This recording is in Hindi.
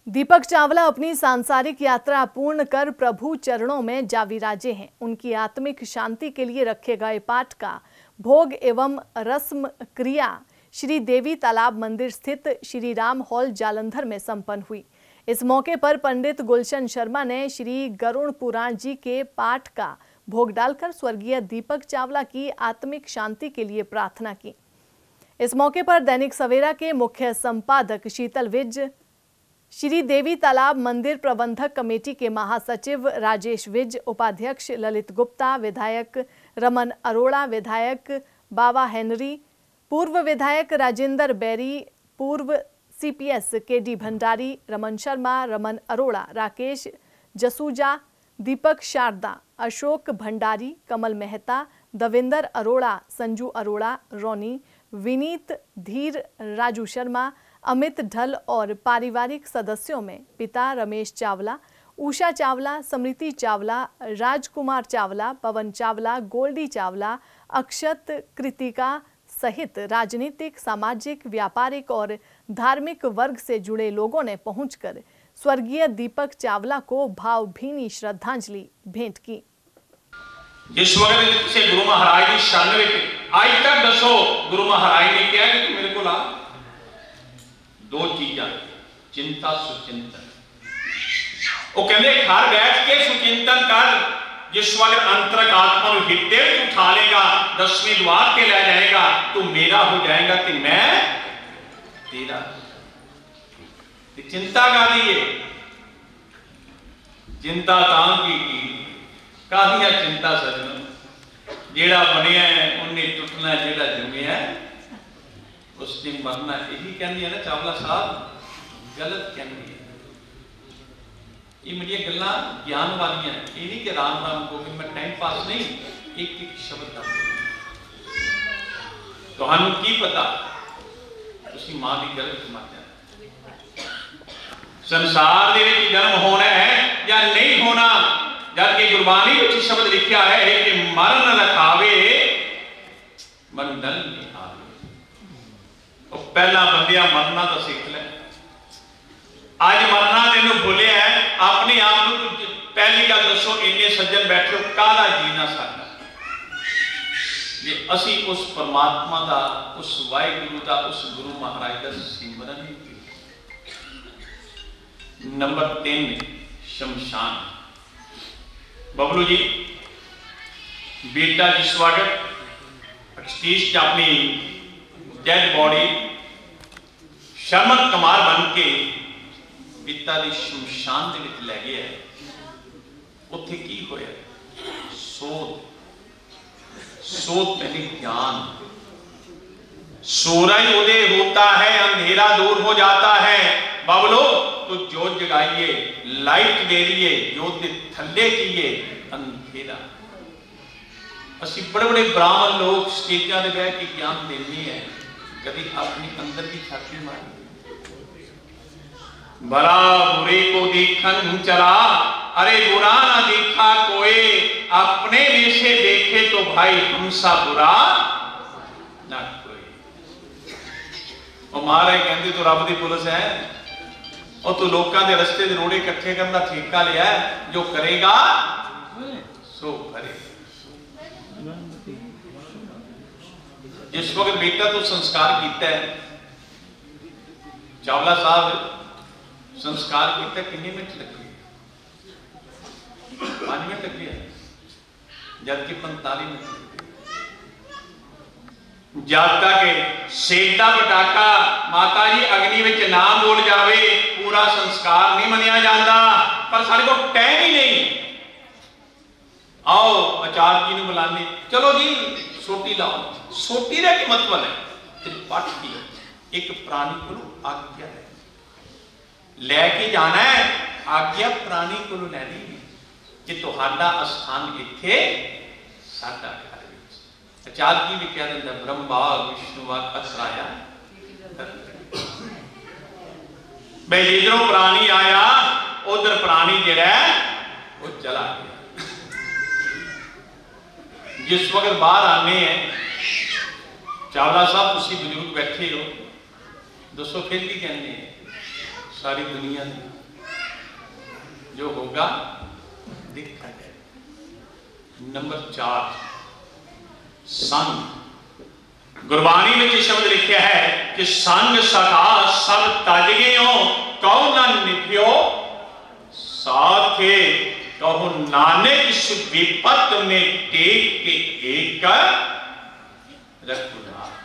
दीपक चावला अपनी सांसारिक यात्रा पूर्ण कर प्रभु चरणों में जा विराजे हैं। उनकी आत्मिक शांति के लिए रखे गए पाठ का भोग एवं रस्म क्रिया श्री देवी तालाब मंदिर स्थित श्री राम हॉल जालंधर में संपन्न हुई। इस मौके पर पंडित गुलशन शर्मा ने श्री गरुड़ पुराण जी के पाठ का भोग डालकर स्वर्गीय दीपक चावला की आत्मिक शांति के लिए प्रार्थना की। इस मौके पर दैनिक सवेरा के मुख्य संपादक शीतल विज, श्री देवी तालाब मंदिर प्रबंधक कमेटी के महासचिव राजेश विज, उपाध्यक्ष ललित गुप्ता, विधायक रमन अरोड़ा, विधायक बाबा हेनरी, पूर्व विधायक राजेंद्र बैरी, पूर्व सीपीएस केडी भंडारी, रमन शर्मा, रमन अरोड़ा, राकेश जसूजा, दीपक शारदा, अशोक भंडारी, कमल मेहता, दविंदर अरोड़ा, संजू अरोड़ा, रोनी, विनीत, धीर, राजू शर्मा, अमित ढल और पारिवारिक सदस्यों में पिता रमेश चावला, उषा चावला, समृति चावला, राजकुमार चावला, पवन चावला, गोल्डी चावला, अक्षत, कृतिका सहित राजनीतिक, सामाजिक, व्यापारिक और धार्मिक वर्ग से जुड़े लोगों ने पहुंचकर स्वर्गीय दीपक चावला को भावभीनी श्रद्धांजलि भेंट की। जिस वक्त से गुरु महाराज की शरण में आज तक दसो गुरु महाराज ने कहा कि मेरे को ला दो चीजा चिंता सुचिंतन। वो कहते घर बैठ के सुचिंतन कर, जिस वक्त अंतरक आत्मा हृदय उठा लेगा, 10वें द्वार पे ले जाएगा, तू मेरा हो जाएगा कि मैं तेरा। चिंता का दी है, चिंता तां की कादिया चिंता सजन, जेड़ा बनया है उन्हें टुटना, जेड़ा जमया उसने मरना। यही कहनी है ना चावला साहब, गलत कहनी है। ये मेरी गल्ला ज्ञान वाली है, ये नहीं कि राम राम को मैं टाइम पास नहीं, एक एक शब्द का तो हम की पता उसकी मां की गलत मां संसार दे विच जन्म होना है या नहीं होना, जबकि गुरबानी में शब्द लिखा है कि मरण रखावे मंडल में आवे। तो पहला बंदिया मरना तो सीख ले। आज मरना तेन भूलिया है, अपने आप को पहली गल दसो, इन्ने सज्जन बैठे हो, काहदा जीना साडा जे असी उस परमात्मा दा, उस वाहिगुरु दा, उस गुरु महाराज दा सिमरन नहीं किया। नंबर 3 शमशान। बबलू जी बेटा जी स्वागत स्टेज अपनी डेड बॉडी शर्मन कमार बन के पिता की शमशान दे विच लै गया। उत्थे की होया? सोध पहले ज्ञान। सूरज उदय होता है, अंधेरा दूर हो जाता है। बबलो तो जोत जगाइए, लाइट दे रही है, जोत के थल्ले कीए अंधेरा। असी बड़े बड़े ब्राह्मण लोग स्टेजा पे बैठ के ज्ञान देने हैं, कभी अपनी अंदर की छाती मारी। भला बुरे को देखन चला, अरे बुरा ना देखा कोई, अपने में से देखे तो भाई हमसा बुरा ना कोई। और महाराज कहते तो रब दी पुलिस है, और तू लोगों के रस्ते दे रोड़े इकट्ठे करने का ठेका लिया है, जो करेगा सो भरेगा। जिस वक्त बेटा तो संस्कार किया है, चावला साहब संस्कार किया कितने मिनट लगे? 5 मिनट लगे, जबकि 45 मिनट। जब तक सेकदा पटाका माता जी अग्नि विच ना बोल जावे, पूरा संस्कार नहीं मनिया जाता। पर साढ़े को टाइम ही नहीं। आओ आचार्य जी ने बुलाने, चलो जी सोटी लाओ। सोटी का क्या मतलब है? त्रिपाठ की एक प्राणी को आज्ञा है, लैके जाना है, आज्ञा प्राणी को लैनी है कि तुहाडा स्थान इत्थे साडा घर विच। आचार्य जी भी कह दिंदा ब्रह्मा विष्णु असराया, भाई जिधरों प्राणी आया उधर प्राणी जिहड़ा वो चला गया। जिस वक्त बाहर आने हैं, चावला साहब तुसी बुजुर्ग बैठे हो, दसो फिर भी कहने सारी दुनिया में जो होगा देखा जाए। नंबर 4 संग। गुरबाणी में शब्द लिखा है कि संग सखा सब तजगियो कहो ना निभ्यो साथे कहो नानक इस विपत में टेक के एक रखुराज।